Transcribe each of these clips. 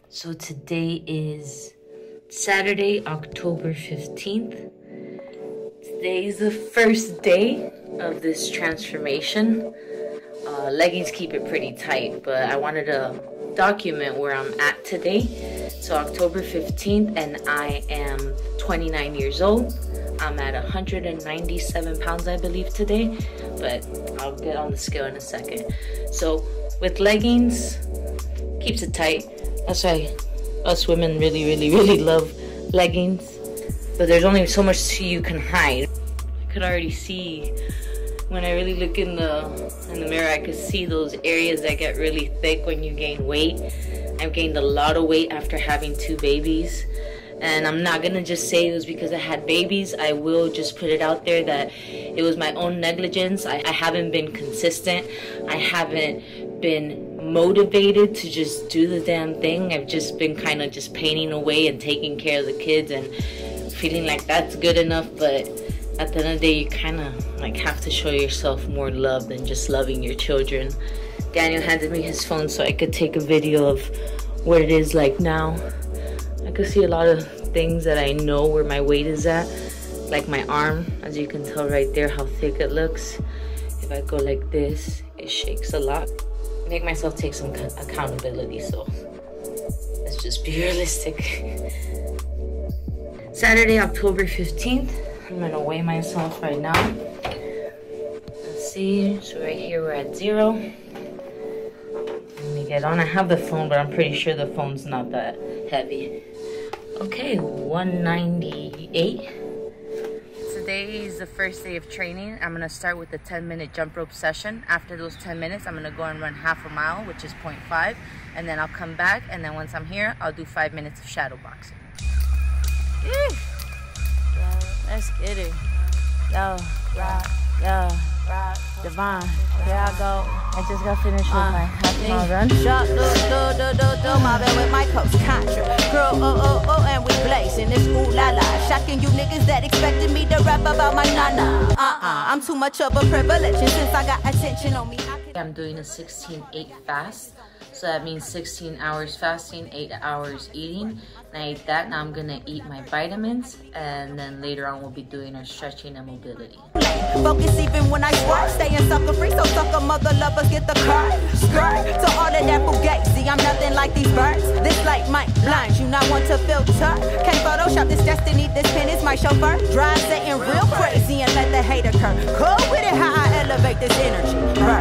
So today is Saturday, October 15th. Today is the first day of this transformation. Leggings keep it pretty tight, but I wanted to document where I'm at today. So October 15th, and I am 29 years old. I'm at 197 pounds, I believe, today, but I'll get on the scale in a second. So with leggings, keeps it tight. That's why us women really love leggings, but there's only so much you can hide. I could already see when I really look in the mirror. I could see those areas that get really thick when you gain weight. I've gained a lot of weight after having 2 babies, and I'm not gonna just say it was because I had babies. I will just put it out there that it was my own negligence. I haven't been consistent. I haven't been motivated to just do the damn thing. I've just been kind of just painting away and taking care of the kids and feeling like that's good enough, but at the end of the day, you kind of like have to show yourself more love than just loving your children. Daniel handed me his phone so I could take a video of what it is like now. I could see a lot of things that I know where my weight is at, like my arm, as you can tell right there how thick it looks. If I go like this, it shakes a lot. I make myself take some accountability, so let's just be realistic. Saturday, October 15th. I'm gonna weigh myself right now. Let's see, so right here we're at 0. Let me get on. I have the phone, but I'm pretty sure the phone's not that heavy. Okay, 198. Today is the first day of training. I'm gonna start with the 10-minute jump rope session. After those 10 minutes, I'm gonna go and run half a mile, which is 0.5, and then I'll come back, and then once I'm here, I'll do 5 minutes of shadow boxing. Let's get it. Yo, Divine, here I go. I just got finished with my half mile run. My bed with my coach, Contra. Girl, and we blazing this ooh la la. Shocking you niggas that expected me to rap about my nana. I'm too much of a privilege, and since I got attention on me, I'm doing a 16-8 fast. So that means 16 hours fasting, 8 hours eating. And I ate that. Now I'm gonna eat my vitamins, and then later on we'll be doing our stretching and mobility. Focus even when I squirt, staying sucker free, so sucker mother lovers get the card. Skirt to all of that fugazi, I'm nothing like these birds. This light might blind you, not want to filter. Can't Photoshop this destiny, this pen is my chauffeur. Drive Satan real crazy and let the hate occur. Cool with it how I elevate this energy.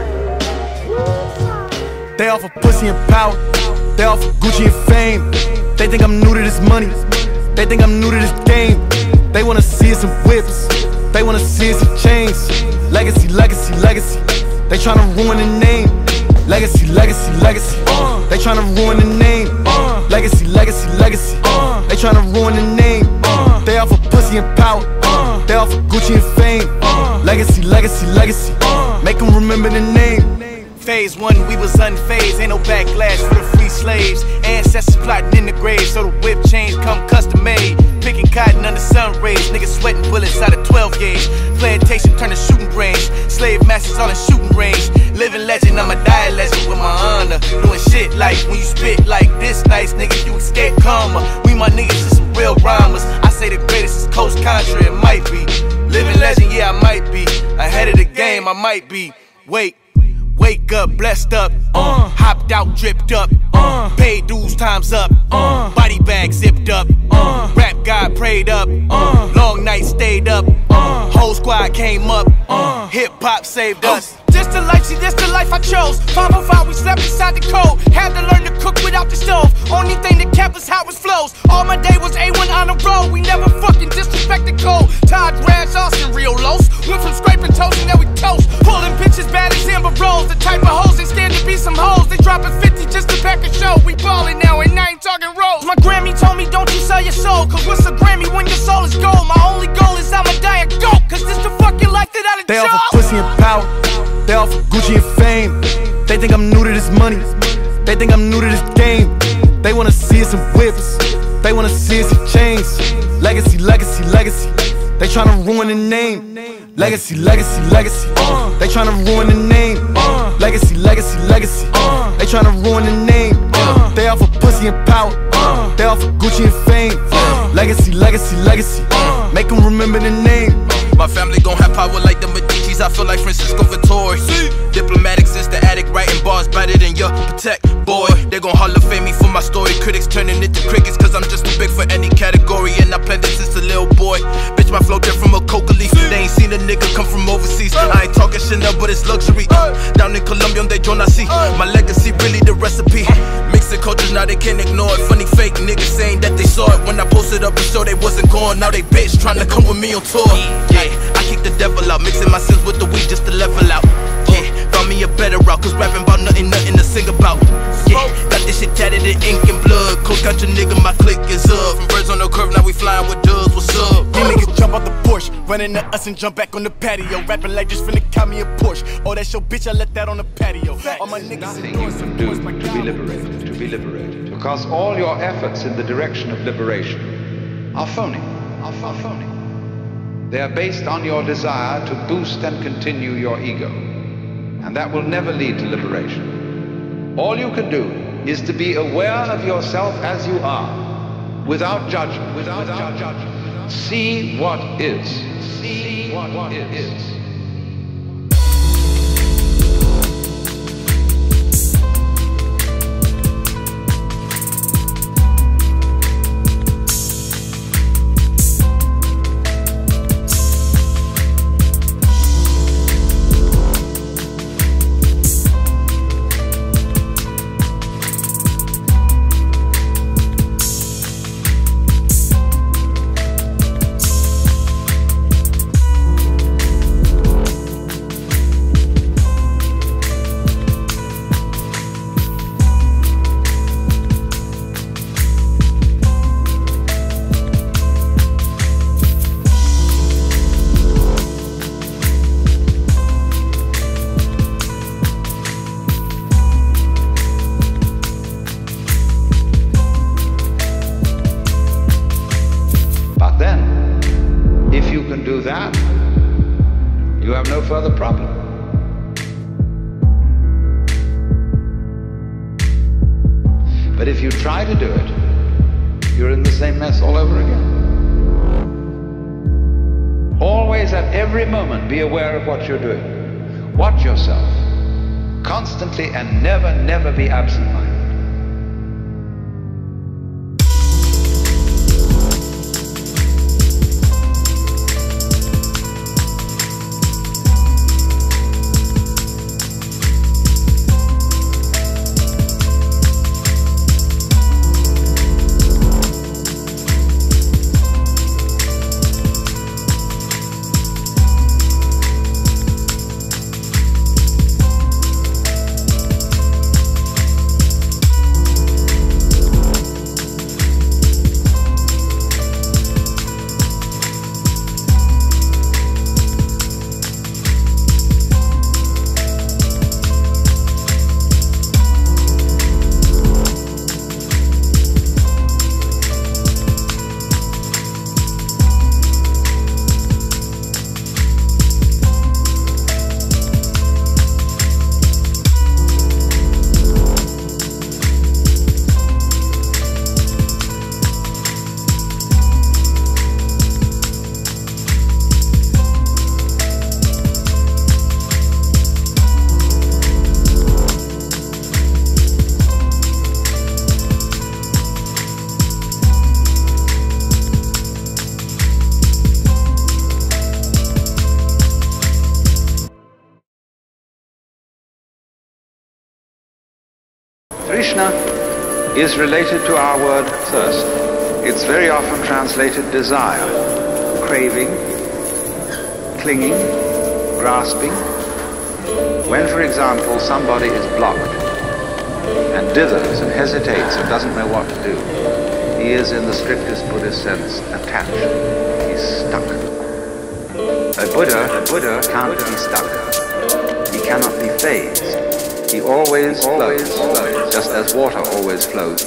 They offer pussy and power, they offer Gucci and fame. They think I'm new to this money, they think I'm new to this game. They wanna see us in whips, they wanna see us in chains. Legacy, legacy, legacy, they tryna ruin the name. Legacy, legacy, legacy, they tryna ruin the name. Legacy, legacy, legacy, they tryna ruin the name. They offer pussy and power, they offer Gucci and fame. Legacy, legacy, legacy, make them remember the name. Phase 1, we was unfazed, ain't no backlash for the free slaves. Ancestors plotting in the grave, so the whip chains come custom made. Picking cotton under sun rays, niggas sweating bullets out of 12 gauge. Plantation turn to shooting range, slave masters all in shooting range. Living legend, I'm a die legend with my honor. Doing shit like when you spit like this nice, nigga, you escape karma. We my niggas is some real rhymers. I say the greatest is Coach Contra, it might be. Living legend, yeah, I might be. Ahead of the game, I might be. Wake up, blessed up, hopped out, dripped up, paid dues, time's up, body bag zipped up, rap God prayed up, long night stayed up, whole squad came up, hip hop saved us. This the life, see this the life I chose. 505, we slept inside the cold. Had to learn to cook without the stove. Only thing that kept us hot was flows. All my day was A1 on the road. We never fucking disrespected cold. Todd, Rash, Austin, real lows. Went from scraping toast and now we toast. Pulling bitches bad as Amber Rose. The type of hoes they scared to be some hoes. They dropping 50 just to pack a show. We ballin' now and I ain't talking rolls. My Grammy told me don't you sell your soul. Cause what's a Grammy when your soul is gold? My only goal is I'ma die a goat. Cause this the fucking life that I done chose. They offer pussy and power, they offer Gucci and fame. They think I'm new to this money, they think I'm new to this game. They wanna see us in whips, they wanna see us in chains. Legacy, legacy, legacy, they tryna ruin the name. Legacy, legacy, legacy, they tryna ruin the name. Legacy, legacy, legacy. They tryna ruin the name. They offer pussy and power. They offer Gucci and fame. Legacy, legacy, legacy. Make them remember the name. My family gon' have power like the Medicis. I feel like Francisco Vittori. Diplomatic since the attic, writing bars better than your protect. Boy, they gon' Hall of Fame me for my story. Critics turning into crickets, cause I'm just too big for any category. And I planned it since a little boy. Bitch, my flow different from a coca leaf. They ain't seen a nigga come from overseas. I ain't talking Chanel, but it's luxury. Down in Colombia, they don't I see. My legacy really the recipe. Mixing cultures, now they can't ignore it. Funny fake niggas saying that they saw it. When I posted up a show, they wasn't gone. Now they bitch trying to come with me on tour. Yeah, I kick the devil out, mixing my sins with the weed just to level out. Yeah, found me a better route, cause rapping about nothing to sing about. Yeah, got this shit tatted in ink and blood. Coach got your nigga, my clique is up. From birds on the curve, now we flying with dubs, what's up? You niggas jump out the Porsche, running at us and jump back on the patio. Rapping like just finna call me a Porsche. Oh, that's your bitch, I let that on the patio. All my niggas nothing you can do to be liberated, because all your efforts in the direction of liberation are phony. They are based on your desire to boost and continue your ego, and that will never lead to liberation. All you can do is to be aware of yourself as you are, without judgment, See what is. See what is. That, you have no further problem. But if you try to do it, you're in the same mess all over again. Always at every moment be aware of what you're doing. Watch yourself constantly and never be absent-minded. Krishna is related to our word thirst. It's very often translated desire, craving, clinging, grasping. When, for example, somebody is blocked and dithers and hesitates and doesn't know what to do, he is, in the strictest Buddhist sense, attached. He's stuck. A Buddha can't be stuck. He cannot be phased. He always flows, just as water always flows.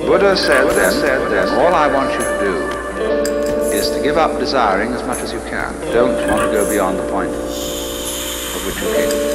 Buddha said then, all I want you to do is to give up desiring as much as you can. Don't want to go beyond the point of which you're capable.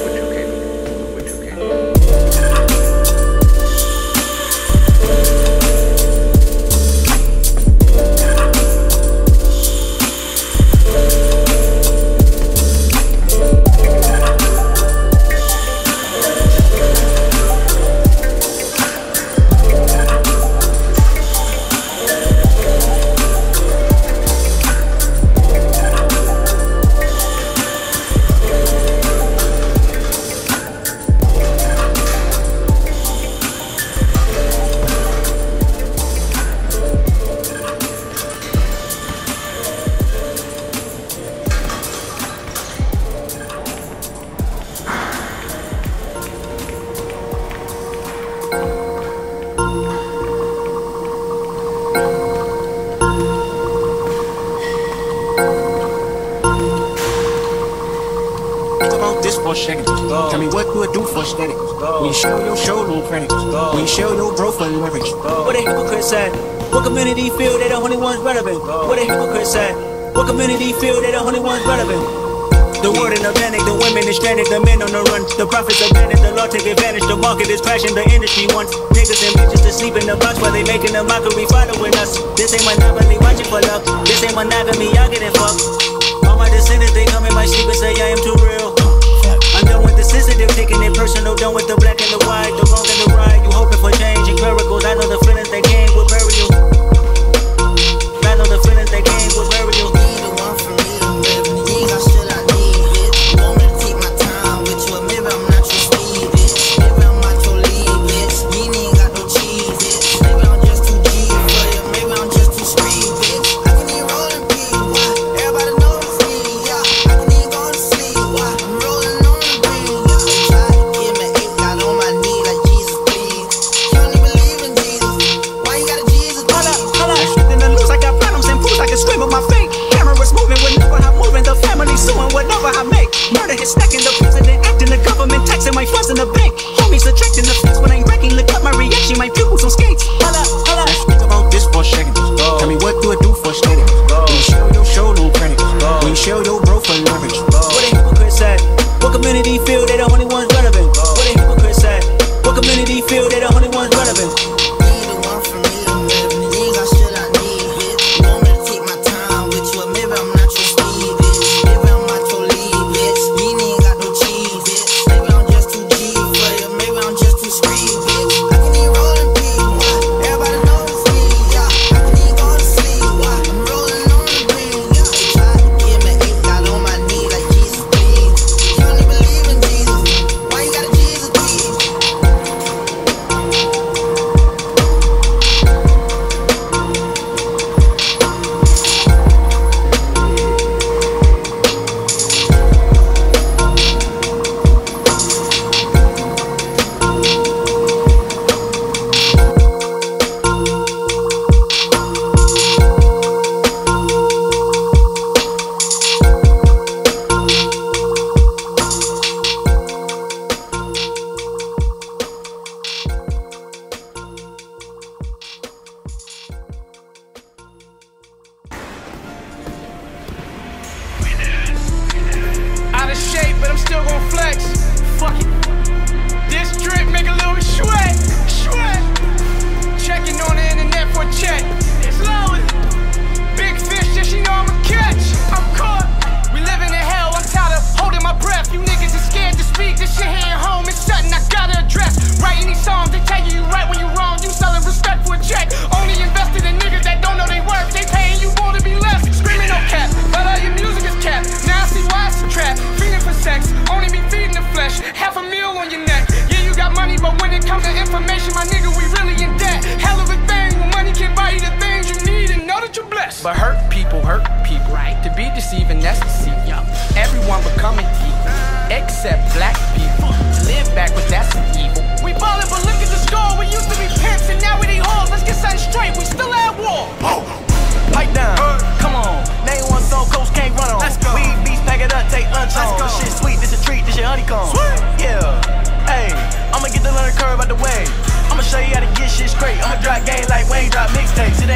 Tell me what you do for aesthetic. When you show your showroom credit. When you show your growth for leverage. What a hypocrite said. What community feel they the only ones relevant? What a hypocrite said. What community feel they the only ones relevant? The world in a panic, the women is stranded, the men on the run. The profits are panic, the law take advantage. The market is crashing, the industry wants niggas and bitches to sleep in the box while they making a mockery following us. This ain't monopoly, watching for luck. This ain't monogamy, y'all getting fucked. All my descendants, they come in my sleep and say I am too real. I'm done with the sensitive, taking it personal. Done with the black and the white, the wrong and the right. You hoping for change and miracles. I know the feelings that came with burial. I know the feelings that came with burial.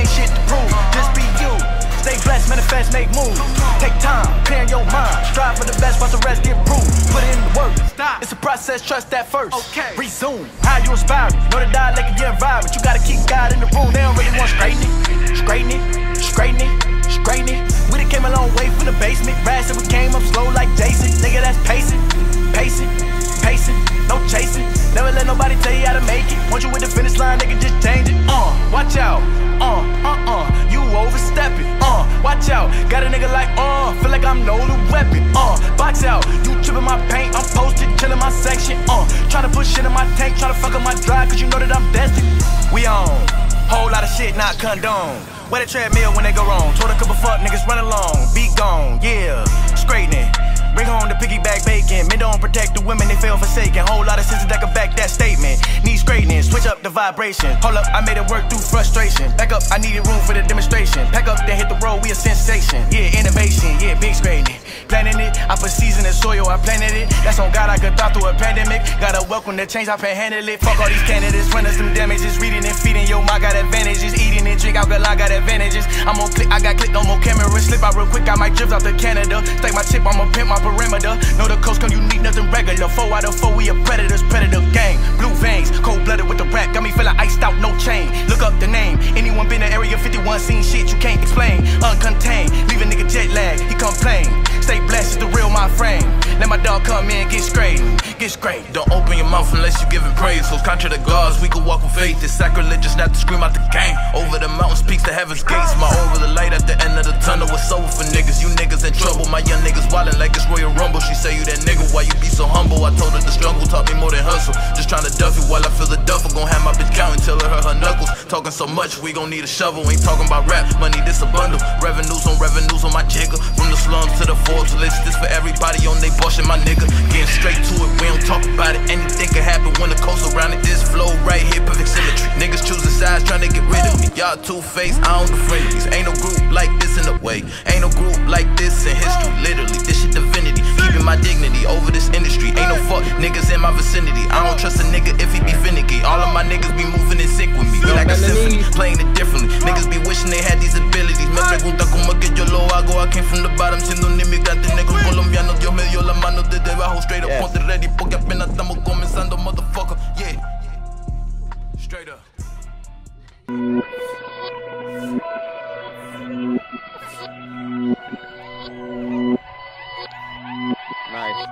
ain't shit to prove. Just be you. Stay blessed, manifest, make moves. Take time, clearing your mind. Strive for the best, watch the rest get proved. Put in the work. Stop. It's a process, trust that first. Okay. Resume. How you inspiring? Know the dialect of your environment. You gotta keep God in the room. They don't really want straightening. Straightening. Straightening. Straightening. We done came a long way from the basement. Rats and we came up slow like Jason. Nigga, that's pacing. Pacing. Pacing. No chasing. Never let nobody tell you how to make it. Once you with the finish line, nigga, just change it. Watch out. You overstepping. Watch out. Got a nigga like, feel like I'm no new weapon. Box out. You tripping my paint. I'm posted, chilling my section. Tryna put shit in my tank. Tryna fuck up my drive, cause you know that I'm destined. We on. Whole lot of shit not condone. Wear the treadmill when they go wrong. Told a couple fuck niggas run along. Be gone, yeah. Straightening. Bring home the piggyback bacon. Men don't protect the women, they feel forsaken. Whole lot of sisters that can back that statement. Need straightening, switch up the vibration. Hold up, I made it work through frustration. Back up, I needed room for the demonstration. Pack up, then hit the road, we a sensation. Yeah, innovation, yeah, big straightening. Planning it, I put seeds in the soil, I planted it. That's on God, I could thought through a pandemic. Gotta welcome the change, I handle it. Fuck all these candidates, run us some damages. Reading and feeding, yo, my got advantages. Eating and drink alcohol, I got advantages. I'm on click, I got click, no more camera. Slip out real quick, I might drift out to Canada. Take my chip, I'ma pimp my perimeter. Know the coast come unique, nothing regular. 4 out of 4, we a predators, predator gang. Blue veins, cold-blooded with the rap. Got me feeling iced out, no chain. Look up the name. Anyone been in Area 51, seen shit you can't explain. Uncontained, leave a nigga jet lag, he complain. Stay blessed, it's the real my frame. Let my dog come in, get straight, get straight. Don't open your mouth unless you giving praise. So contra the gods, we can walk with faith. It's sacrilegious not to scream out the game. Over the mountains, peaks, the heavens gates. My over the light at the end of the tunnel. It's over for niggas, you niggas in trouble. My young niggas wildin' like it's Royal Rumble. She say you that nigga, why you be so humble? I told her the struggle taught me more than hustle. Just tryna duff it while I feel the duffel. Gon' have my bitch counting till it hurt her knuckles. Talking so much, we gon' need a shovel. Ain't talking about rap, money, this a bundle. Revenues on my jigger. From the slums to the Forbes list, this for everybody on they bullshit, my nigga. Getting straight to it, we don't talk about it. Anything can happen when the coast around it. This flow right here, perfect symmetry. Niggas choosing sides, trying to get rid of me. Y'all two-faced, I don't defriend these. Ain't no group like this in the way. Ain't no group like this in history. Literally, this shit divinity. Keeping my dignity over this industry. Ain't no fuck niggas in my vicinity. I don't trust a nigga if he be finicky. All of my niggas be moving in sync with me. We like a symphony, playing it differently. Niggas be wishing they had these abilities. Me pregunta como que yo lo hago. I came from the bottom, siendo un inmigrante negro colombiano. Dios me dio la mano desde abajo. Straight up, ponte ready, porque apenas estamos comenzando, motherfucker. Yeah. Straight up. Nice.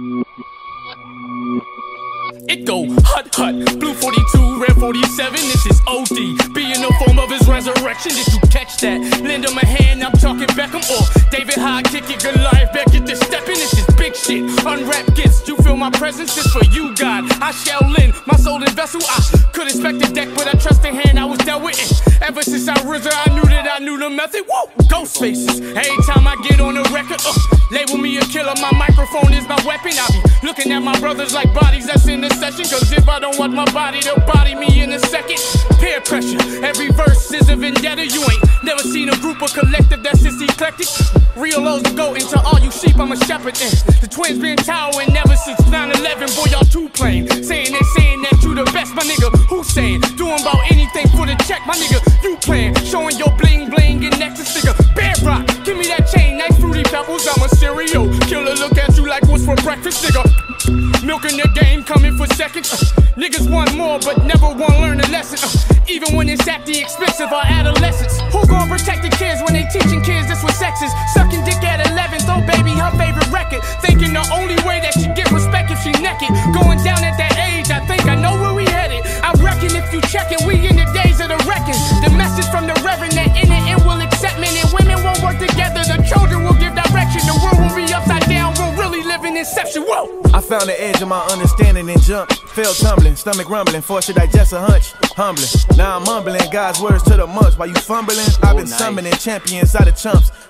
It go hut hut, blue 42, red 47, this is OD. Be in the form of his resurrection, did you catch that? Lend him a hand, I'm talking Beckham or David High, kick it, Goliath, back get this stepping, this is big shit. Unwrapped gifts, you feel my presence, it's for you, God. I shall lend my soul in vessel, I could expect the deck, but I trust the hand I was dealt with. Ever since I RZA, I knew that I knew the method, whoa, ghost faces. Every time I get on the record, label me a killer, my microphone is my weapon. I be looking at my brothers like bodies that's in the session, cause if I don't watch my body, they'll body me in a second. Peer pressure, every verse is a vendetta. You ain't never seen a group or collective that's this eclectic. Real lows to go into all you sheep, I'm a shepherd. The twins been towering ever since 9/11. Boy, y'all too plain. Saying that you the best, my nigga. Who saying? Doing about anything for the check, my nigga. You playing, showing your bling bling and Nexus, nigga. Bear rock, give me that chain, nice fruity pebbles. I'm a cereal killer. Look at you like what's for breakfast, nigga. Milking the game, coming for seconds. Niggas want more, but never want to learn a lesson. Even when it's at the expense of our adolescence. Who gon' protect the kids when they teaching kids this was sex is? Sucking dick at 11, throw baby her favorite record. Thinking the only way that she get respect if she naked. Going down at that age, I think I know where we headed. I reckon if you check it, we in the days of the reckon. The message from the reverend that in the end will accept men and women won't work together. The children will give direction. The world will be upside down. We'll really live in inception. Whoa! I found the edge of my understanding and jumped. Fell tumbling, stomach rumbling, forced to digest a hunch. Humbling. Now I'm mumbling God's words to the monks. While you fumbling, I've been summoning champions out of chumps.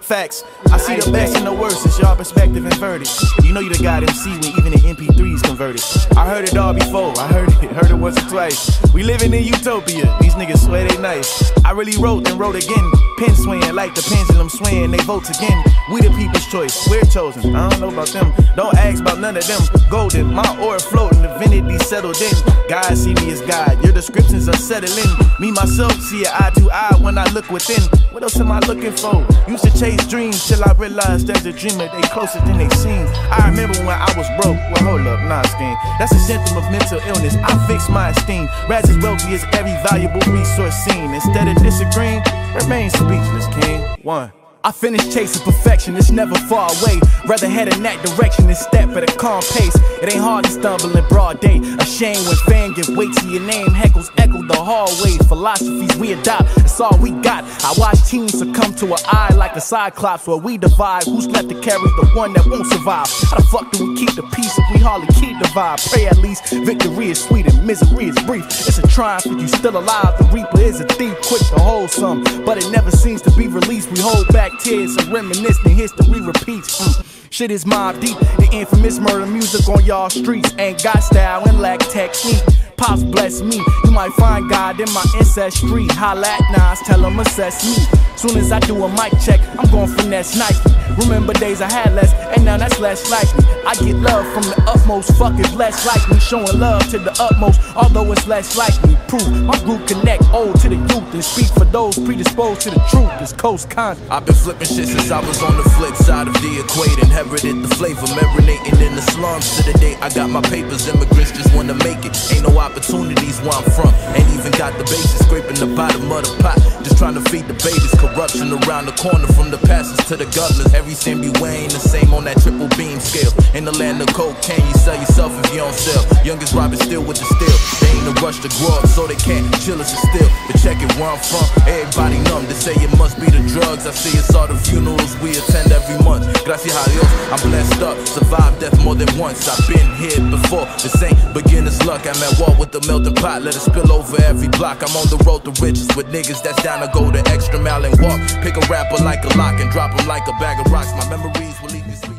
Facts. I see the best and the worst, it's y'all perspective inverted. You know you the God MC when even the MP3's converted. I heard it all before, I heard it once or twice. We living in utopia, these niggas swear they nice. I really wrote and wrote again, pen swinging like the pendulum swinging, they votes again. We the people's choice, we're chosen, I don't know about them. Don't ask about none of them. Golden, my aura floating, divinity settled in. God see me as God, your descriptions are settling. Me myself see it eye to eye when I look within. What else am I looking for? Used to chase dreams till I realized as a dreamer they closer than they seem. I remember when I was broke. Well, hold up, nah, scheme. That's a symptom of mental illness. I fixed my esteem. Raz is wealthy as every valuable resource seen. Instead of disagreeing, remain speechless, king. One. I finished chasing perfection, it's never far away. Rather head in that direction than step at a calm pace. It ain't hard to stumble in broad day. A shame when fame give weight to your name. Heckles echo the hallway. Philosophies we adopt, that's all we got. I watch teams succumb to an eye like a cyclops. Where we divide, who's left to carry the one that won't survive? How the fuck do we keep the peace if we hardly keep the vibe? Pray at least victory is sweet and misery is brief. It's a triumph if you still alive. The reaper is a thief, quick to hold some, but it never seems to be released. We hold back tears and reminisce, and history repeats. Shit is mob deep, the infamous murder music on y'all streets. Ain't got style and lack technique. Pops bless me, you might find God in my ancestry. Holla at Nas, tell him assess me. Soon as I do a mic check, I'm gon' finesse Nike. Remember days I had less, and now that's less likely. I get love from the utmost, fuck if less like me. Showing love to the utmost, although it's less likely. Proof, my group connect old to the youth and speak for those predisposed to the truth. It's Coast Contra. I've been flipping shit since I was on the flip side of the equator. Inherited the flavor, marinating in the slums. To the day I got my papers, immigrants just wanna make it. Ain't no opportunities where I'm from. Ain't even got the basis, scraping the bottom of the pot. Just trying to feed the babies. Corruption around the corner, from the pastors to the governors. Every cent be weighing the same on that triple beam scale. In the land of cocaine, you sell yourself if you don't sell. Youngest robbing still with the steel. They ain't a rush to grow up, so they can't chill us still. But check it where I'm from, everybody numb. They say it must be the drugs. I see it's all the funerals we attend every month. Gracias a Dios, I'm blessed up. Survived death more than once. I've been here before. This ain't beginner's luck. I'm at war with the melting pot. Let it spill over every block. I'm on the road to riches with niggas that's down to go the extra mile and walk. Pick a rapper like a lock and drop him like a bag of rocks. My memories will leave me speechless.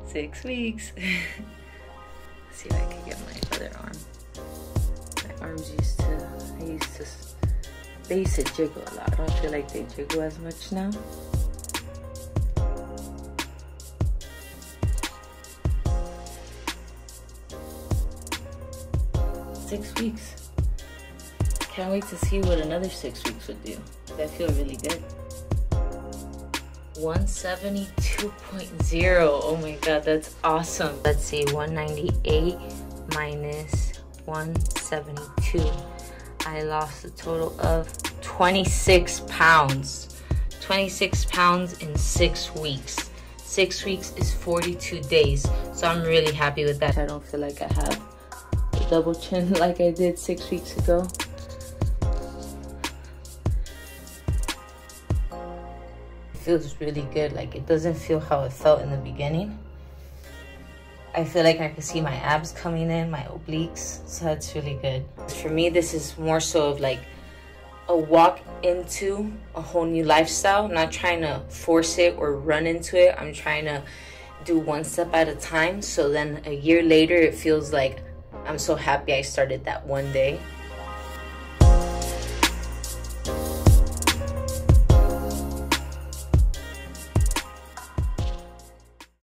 6 weeks. Let's see if I can get my other arm. My arms I used to, they used to jiggle a lot. I don't feel like they jiggle as much now. Six weeks. Can't wait to see what another 6 weeks would do. I feel really good. 172.0. Oh my god, that's awesome. Let's see, 198 minus 172. I lost a total of 26 pounds. 26 pounds in 6 weeks. 6 weeks is 42 days. So I'm really happy with that. I don't feel like I have a double chin like I did 6 weeks ago. Feels really good. Like, it doesn't feel how it felt in the beginning. I feel like I can see my abs coming in, my obliques, so that's really good. For me, this is more so of like a walk into a whole new lifestyle. I'm not trying to force it or run into it. I'm trying to do one step at a time, so then a year later it feels like I'm so happy I started that one day.